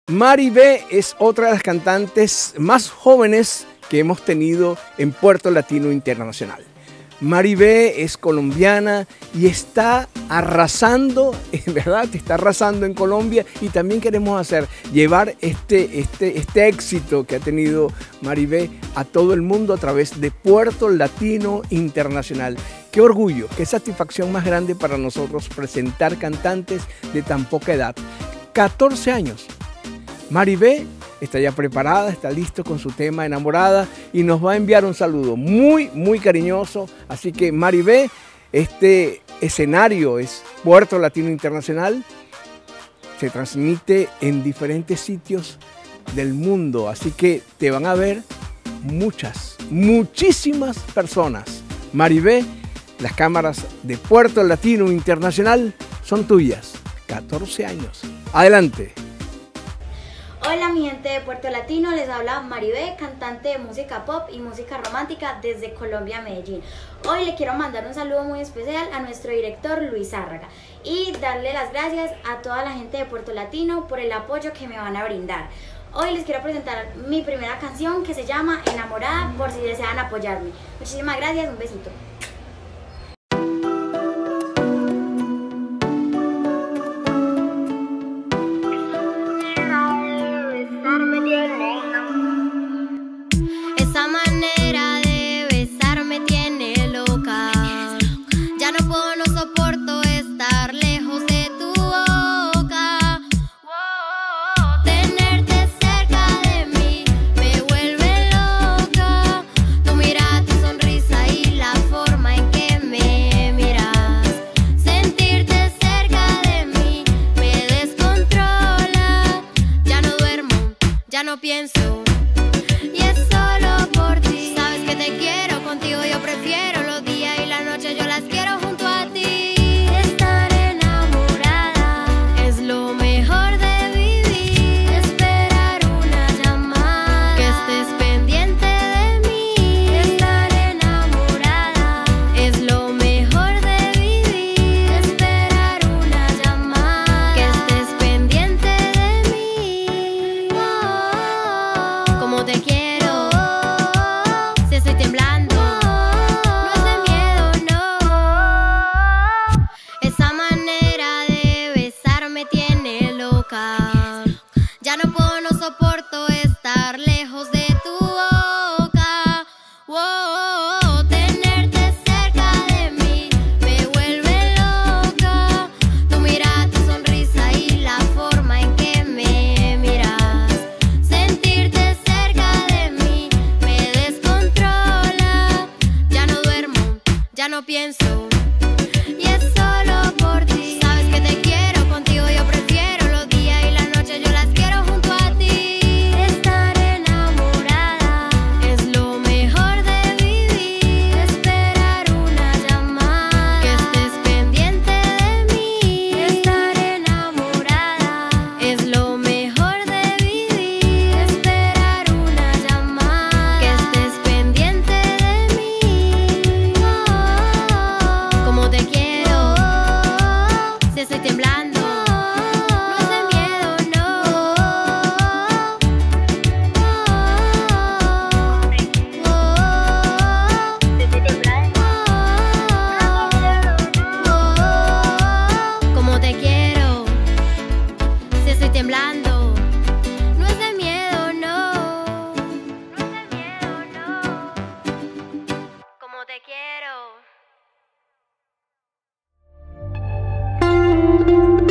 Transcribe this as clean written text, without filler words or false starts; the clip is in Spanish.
Mari B es otra de las cantantes más jóvenes que hemos tenido en Puerto Latino Internacional. Mari B es colombiana y está arrasando, en verdad, está arrasando en Colombia, y también queremos llevar este éxito que ha tenido Mari B a todo el mundo a través de Puerto Latino Internacional. Qué orgullo, qué satisfacción más grande para nosotros presentar cantantes de tan poca edad. 14 años. Mari B está ya preparada, está listo con su tema Enamorada y nos va a enviar un saludo muy cariñoso. Así que Mari B, este escenario es Puerto Latino Internacional, se transmite en diferentes sitios del mundo, así que te van a ver muchísimas personas. Mari B, las cámaras de Puerto Latino Internacional son tuyas. 14 años. Adelante. Hola mi gente de Puerto Latino, les habla Mari B, cantante de música pop y música romántica desde Colombia, Medellín. Hoy le quiero mandar un saludo muy especial a nuestro director Luis Zárraga y darle las gracias a toda la gente de Puerto Latino por el apoyo que me van a brindar. Hoy les quiero presentar mi primera canción que se llama Enamorada, por si desean apoyarme. Muchísimas gracias, un besito. Esa manera de besar me tiene loca. Ya no puedo, no soporto estar lejos de tu boca. Tenerte cerca de mí me vuelve loca. Tu mirada, tu sonrisa y la forma en que me miras. Sentirte cerca de mí me descontrola. Ya no duermo, ya no pienso. Y es solo por ti. Sabes que te quiero, contigo yo prefiero los días y la noche, yo las quiero junto a ti. Estar enamorada es lo mejor de vivir. Esperar una llamada, que estés pendiente de mí. Estar enamorada es lo mejor de vivir. Esperar una llamada, que estés pendiente de mí. Como te quiero. Estoy temblando, no es de miedo, no. Esa manera de besar me tiene loca. Ya no puedo, no soporto estar lejos de tu boca. Tenerte cerca de mí me vuelve loca. Tu mirada, tu sonrisa y la forma en que me miras. Sentirte cerca de mí me descontrola. Ya no duermo, ya no pienso. Y es solo por ti. Sabes que te quiero, contigo yo prefiero los días y la noche, yo las quiero junto a ti. Estar enamorada es lo mejor de vivir. Esperar una llamada, que estés pendiente de mí. Estar enamorada es lo mejor de vivir. Esperar una llamada, que estés pendiente de mí. Como te quiero, si estoy temblando, no es de miedo, no. Como te quiero, si estoy temblando, no es de miedo, no. No es de miedo, no. Como te quiero.